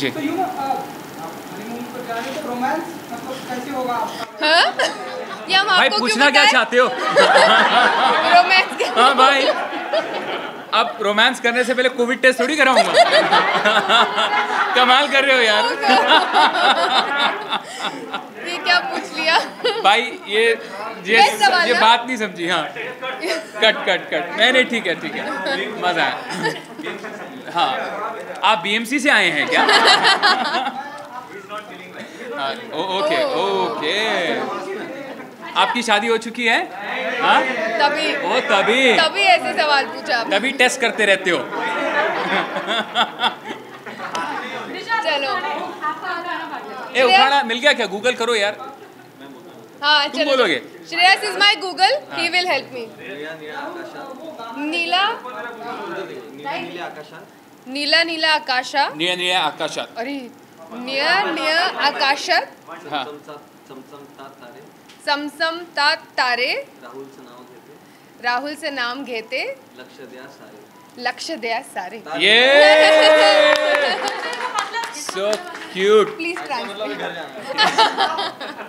जी। तो यूँ हनीमून पर जा रहे तो रोमांस मतलब कैसे होगा आपका? हाँ? ये हम भाई आपको पूछना क्या चाहते हो? रोमांस के हाँ भाई, अब रोमांस करने से पहले कोविड टेस्ट थोड़ी कराऊंगा। कमाल कर रहे हो यार। ये क्या पूछ लिया? भाई सवाल ये ना? बात नहीं समझी। हाँ, कट। नहीं ठीक है, मजा आया। हाँ, आप बीएमसी से आए हैं क्या? ओके। आपकी शादी हो चुकी है? हाँ? तभी ऐसे सवाल पूछा आपने। तभी टेस्ट करते रहते हो। चलो उखाड़ा मिल गया क्या? गूगल करो यार। हाँ तुम बोलोगे? Shreyas is my Google, he will help me. नीला आकाशा। नीला आकाशात। अरे नीला आकाशात। हाँ। समसम तात तारे। राहुल से नाम घेते। लक्ष्य द्या सारे। ये so cute. Please translate.